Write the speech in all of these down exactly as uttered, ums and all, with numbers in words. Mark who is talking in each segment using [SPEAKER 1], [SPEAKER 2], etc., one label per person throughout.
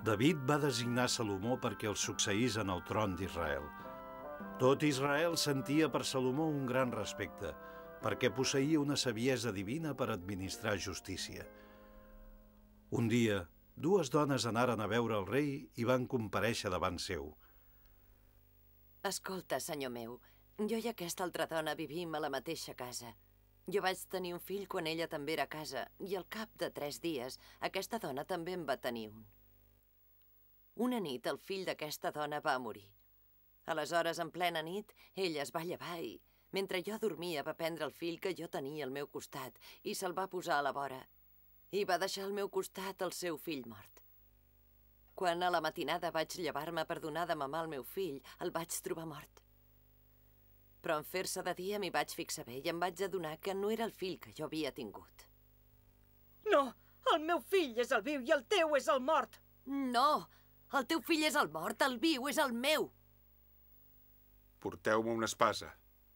[SPEAKER 1] David va designar Salomó perquè el succeís en el tron d'Israel. Tot Israel sentia per Salomó un gran respecte, perquè posseïa una saviesa divina per administrar justícia. Un dia, dues dones anaren a veure el rei i van comparèixer davant seu.
[SPEAKER 2] Escolta, senyor meu, jo i aquesta altra dona vivim a la mateixa casa. Jo vaig tenir un fill quan ella també era a casa, i al cap de tres dies, aquesta dona també en va tenir un. Una nit, el fill d'aquesta dona va morir. Aleshores, en plena nit, ella es va llevar i, mentre jo dormia, va prendre el fill que jo tenia al meu costat i se'l va posar a la vora. I va deixar al meu costat el seu fill mort. Quan a la matinada vaig llevar-me per donar de mamar al meu fill, el vaig trobar mort. Però en fer-se de dia m'hi vaig fixar bé i em vaig adonar que no era el fill que jo havia tingut.
[SPEAKER 3] No, el meu fill és el viu i el teu és el mort.
[SPEAKER 2] No, el teu fill és el mort, el viu és el meu.
[SPEAKER 4] Porteu-me una espasa.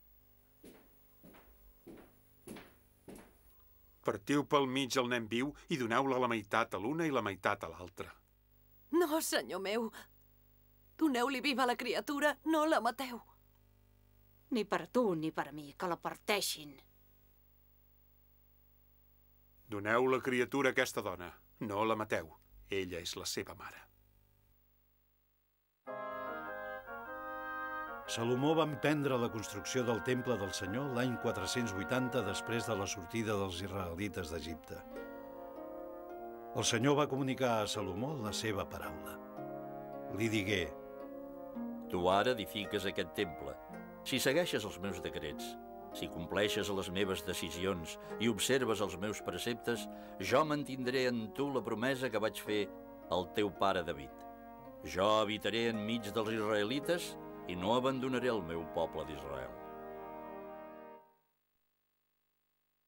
[SPEAKER 4] Partiu pel mig el nen viu i doneu-la la meitat a l'una i la meitat a l'altra.
[SPEAKER 2] No, senyor meu. Doneu-li viva la criatura, no la mateu.
[SPEAKER 3] Ni per tu ni per mi, que la parteixin.
[SPEAKER 4] Doneu la criatura a aquesta dona. No la mateu. Ella és la seva mare.
[SPEAKER 1] Salomó va emprendre la construcció del temple del Senyor l'any quatre-cents vuitanta després de la sortida dels israelites d'Egipte. El Senyor va comunicar a Salomó la seva paraula. Li digué:
[SPEAKER 5] Tu ara edifiques aquest temple. Si segueixes els meus decrets, si compleixes les meves decisions i observes els meus preceptes, jo mantindré en tu la promesa que vaig fer al teu pare David. Jo habitaré enmig dels israelites i no abandonaré el meu poble d'Israel.